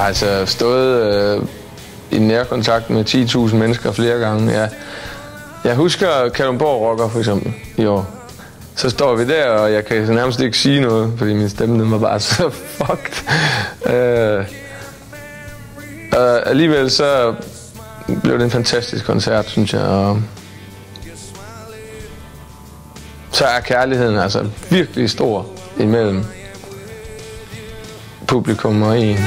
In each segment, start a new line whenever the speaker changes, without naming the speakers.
har altså stået i nærkontakt med 10.000 mennesker flere gange. Jeg husker Kalundborg Rocker for eksempel i år. Så står vi der, og jeg kan nærmest ikke sige noget, fordi min stemme den var bare så fucked. Og alligevel så blev det en fantastisk koncert, synes jeg. Og så er kærligheden altså virkelig stor imellem publikum og en.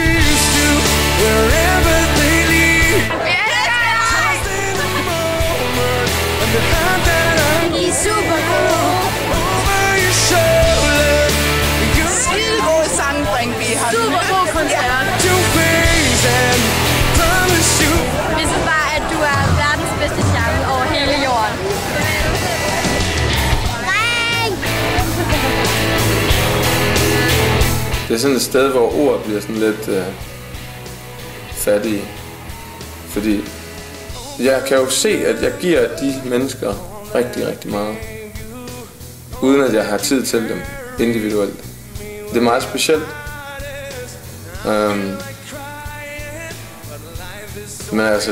Det er sådan et sted, hvor ord bliver sådan lidt fattige. Fordi jeg kan jo se, at jeg giver de mennesker rigtig, rigtig meget. Uden at jeg har tid til dem individuelt. Det er meget specielt. Men altså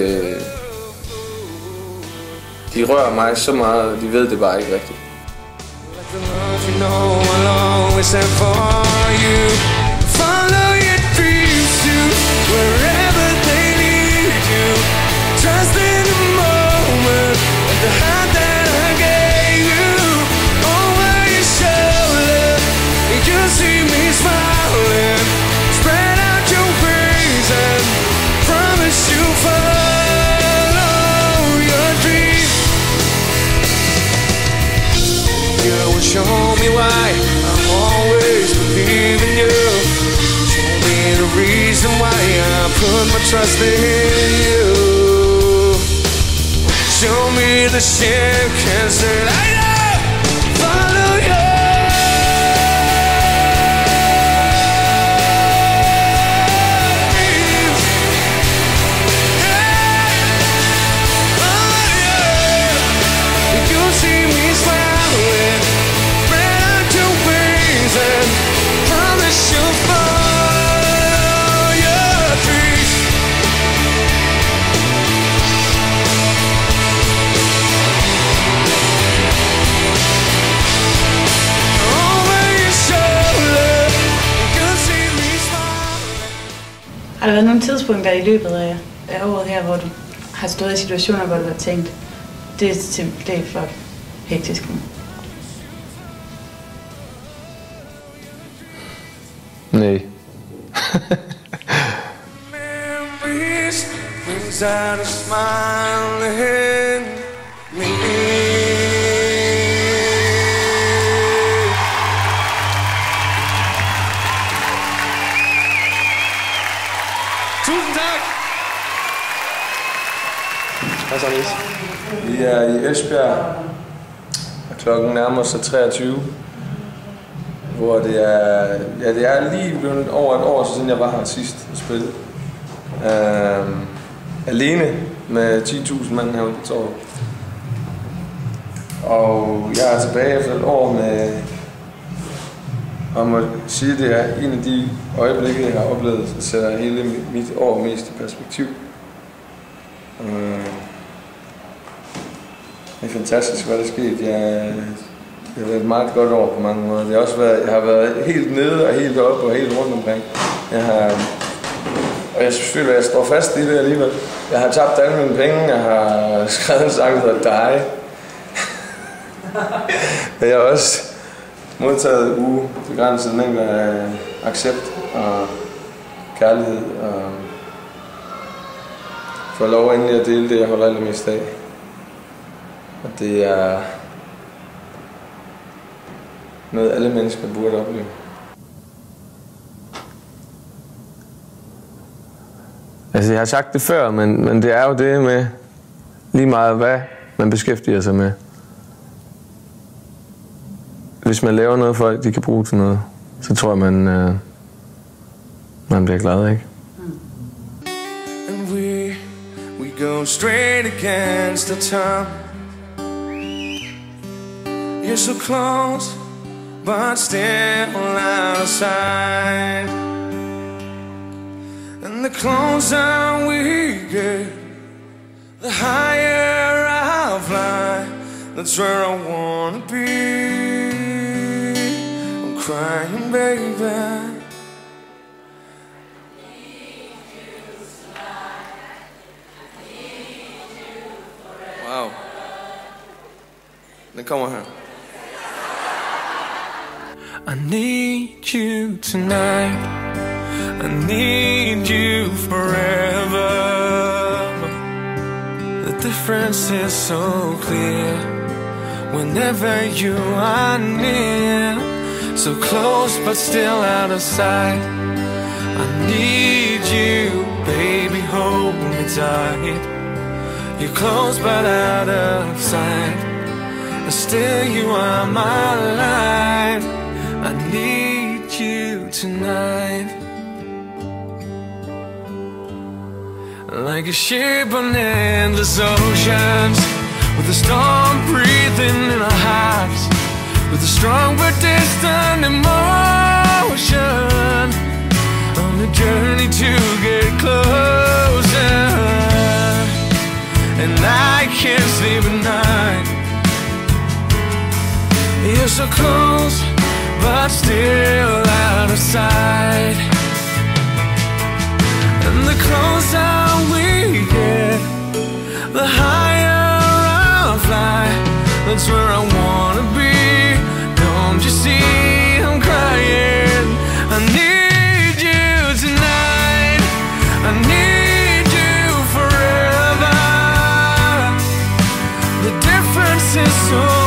de rører mig så meget, og de ved det bare ikke rigtigt. You know I'll always stand for you. Follow your dreams to wherever they lead you. Trust in the moment and the heart that I gave you. Over your shoulder, you see me smiling. Spread out your wings and promise you follow your dreams. You will show me why I always believe in you. Show me the reason why I put my trust in you. Show me the ship can say light up, follow you. You see me smiling.
Har der været nogle tidspunkter i løbet af året her, hvor du har stået i situationer, hvor du har tænkt, det er simpelthen for hektisk nu?
Nej.
Tusind tak!
Hej så, Nis. Vi er i Esbjerg, og klokken nærmer sig 23. Hvor det er lige blevet over et år siden jeg var her sidst og spille. Alene med 10.000 mand herude på torvet. Og jeg er tilbage efter et år med, og må sige, at det er en af de øjeblikke, jeg har oplevet, der sætter hele mit år mest i perspektiv. Det er fantastisk, hvad der er sket. Det har været et meget godt år på mange måder. Det har også været, jeg har været helt nede og helt oppe og helt rundt omkring. Og jeg synes, at jeg står fast i det alligevel. Jeg har tabt alle mine penge, jeg har skrevet en sang, der hedder Dig. Og jeg har også modtaget ubegrænset mængder af accept og kærlighed. Og får lov endelig at dele det, jeg holder allermest af. Og det er noget, alle mennesker burde opleve. Altså, jeg har sagt det før, men det er jo det med lige meget, hvad man beskæftiger sig med. Hvis man laver noget, folk de kan bruge til noget, så tror jeg, man bliver glad, ikke? And we go straight against the time. You're so close, but still out of sight. And the closer we get, the higher I'll fly. That's where I wanna be. I'm crying, baby. Wow. Den kommer her. I need you tonight. I need you forever. The difference is so clear whenever you are near. So close but still out of sight. I need you, baby, hold me tight. You're close but out of sight, and still you are my life. I need you tonight. Like a ship on endless oceans, with a storm breathing in our hearts, with a strong but distant emotion, on a journey to get closer. And I can't sleep at night. You're so close, but still out of sight. And the closer we get, the higher I'll fly. That's where I wanna be. Don't you see I'm crying? I need you tonight. I need you forever. The difference is so